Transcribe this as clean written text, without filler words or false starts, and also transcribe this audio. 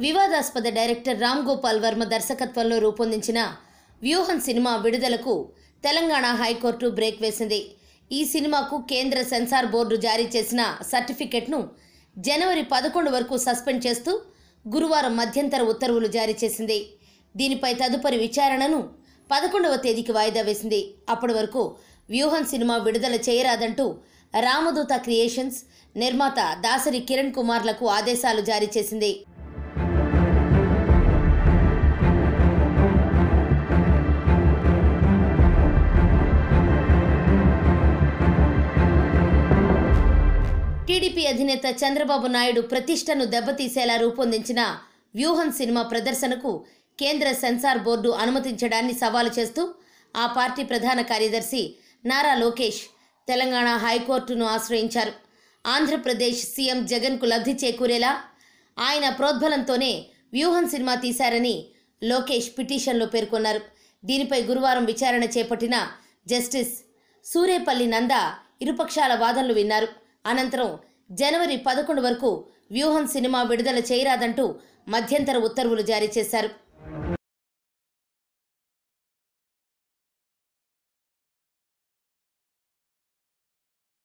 వివాదాస్పద డైరెక్టర్ రామ్ గోపాల్ వర్మ దర్శకత్వంలో రూపొందించిన వ్యూహం సినిమా విడుదలకు తెలంగాణ హైకోర్టు బ్రేక్ వేసింది. ఈ సినిమాకు కేంద్ర సెన్సార్ బోర్డు జారీ చేసిన సర్టిఫికెట్ను జనవరి 11 వరకు సస్పెండ్ చేస్తూ గురువారం మధ్యంతర ఉత్తర్వులు జారీ చేసింది. దీనిపై తదుపరి విచారణను 11వ తేదీకి వాయిదా వేసింది. అప్పటి వరకు వ్యూహం సినిమా విడుదల చేయరాదంటూ రామదూత క్రియేషన్స్ నిర్మాత దాసరి కిరణ్ కుమార్లకు ఆదేశాలు జారీ చేసింది. టీడీపీ అధినేత చంద్రబాబు నాయుడు ప్రతిష్టను దెబ్బతీసేలా రూపొందించిన వ్యూహం సినిమా ప్రదర్శనకు కేంద్ర సెన్సార్ బోర్డు అనుమతించడాన్ని సవాలు చేస్తూ ఆ పార్టీ ప్రధాన కార్యదర్శి నారా లోకేష్ తెలంగాణ హైకోర్టును ఆశ్రయించారు. ఆంధ్రప్రదేశ్ సీఎం జగన్కు లబ్ధి చేకూరేలా ఆయన ప్రోద్బలంతోనే వ్యూహం సినిమా తీశారని లోకేష్ పిటిషన్లో పేర్కొన్నారు. దీనిపై గురువారం విచారణ చేపట్టిన జస్టిస్ సూరేపల్లి నంద ఇరుపక్షాల వాదనలు విన్నారు. అనంతరం జనవరి 11 వరకు వ్యూహం సినిమా విడుదల చేయరాదంటూ మధ్యంతర ఉత్తర్వులు జారీ చేశారు.